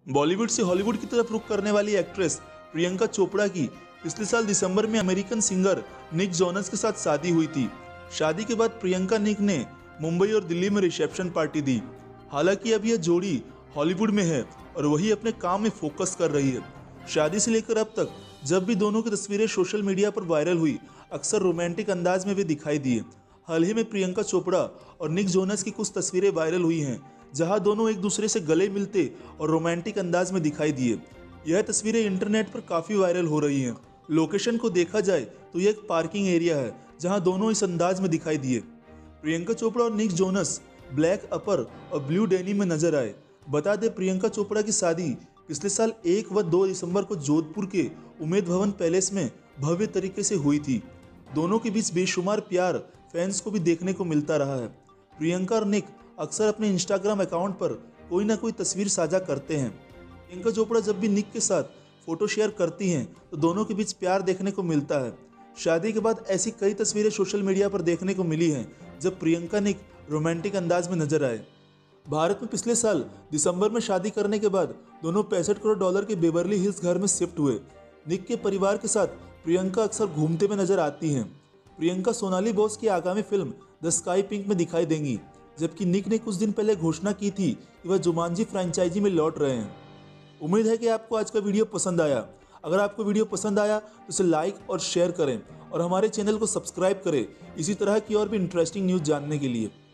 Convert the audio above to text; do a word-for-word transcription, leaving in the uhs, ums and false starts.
बॉलीवुड से हॉलीवुड की तरफ रुख करने वाली एक्ट्रेस प्रियंका चोपड़ा की पिछले साल दिसंबर में अमेरिकन सिंगर निक जोनस के साथ शादी हुई थी। शादी के बाद प्रियंका निक ने मुंबई और दिल्ली में रिसेप्शन पार्टी दी। हालांकि अब यह जोड़ी हॉलीवुड में है और वही अपने काम में फोकस कर रही है। शादी से लेकर अब तक जब भी दोनों की तस्वीरें सोशल मीडिया पर वायरल हुई, अक्सर रोमांटिक अंदाज में वे दिखाई दिए। हाल ही में प्रियंका चोपड़ा और निक जोनस की कुछ तस्वीरें वायरल हुई हैं, जहां दोनों एक दूसरे से गले मिलते और रोमांटिक अंदाज में दिखाई दिए। यह तस्वीरें इंटरनेट पर काफ़ी वायरल हो रही हैं। लोकेशन को देखा जाए तो यह एक पार्किंग एरिया है, जहां दोनों इस अंदाज में दिखाई दिए। प्रियंका चोपड़ा और निक जोनस ब्लैक अपर और ब्लू डेनिम में नजर आए। बता दें, प्रियंका चोपड़ा की शादी पिछले साल एक व दो दिसंबर को जोधपुर के उमेद भवन पैलेस में भव्य तरीके से हुई थी। दोनों के बीच बेशुमार प्यार फैंस को भी देखने को मिलता रहा है। प्रियंका और निक अक्सर अपने इंस्टाग्राम अकाउंट पर कोई ना कोई तस्वीर साझा करते हैं। प्रियंका चोपड़ा जब भी निक के साथ फोटो शेयर करती हैं तो दोनों के बीच प्यार देखने को मिलता है। शादी के बाद ऐसी कई तस्वीरें सोशल मीडिया पर देखने को मिली हैं जब प्रियंका निक रोमांटिक अंदाज में नजर आए। भारत में पिछले साल दिसंबर में शादी करने के बाद दोनों पैंसठ करोड़ डॉलर के बेवर्ली हिल्स घर में शिफ्ट हुए। निक के परिवार के साथ प्रियंका अक्सर घूमते हुए नजर आती हैं। प्रियंका सोनाली बोस की आगामी फिल्म द स्काई पिंक में दिखाई देंगी, जबकि निक ने कुछ दिन पहले घोषणा की थी कि वह जुमांजी फ्रेंचाइजी में लौट रहे हैं। उम्मीद है कि आपको आज का वीडियो पसंद आया। अगर आपको वीडियो पसंद आया तो इसे लाइक और शेयर करें और हमारे चैनल को सब्सक्राइब करें इसी तरह की और भी इंटरेस्टिंग न्यूज़ जानने के लिए।